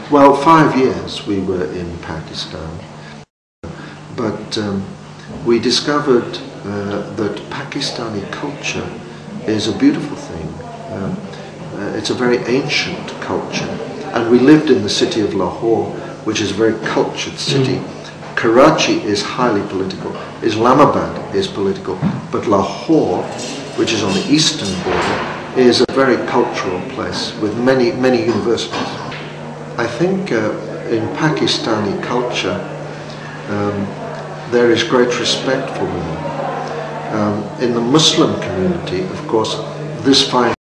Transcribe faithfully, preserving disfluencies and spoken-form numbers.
Well, five years we were in Pakistan, but um, we discovered uh, that Pakistani culture is a beautiful thing. Um, uh, it's a very ancient culture, and we lived in the city of Lahore, which is a very cultured city. Mm. Karachi is highly political, Islamabad is political, but Lahore, which is on the eastern border, is a very cultural place with many, many universities. I think uh, in Pakistani culture um, there is great respect for women. Um, in the Muslim community, of course, this finds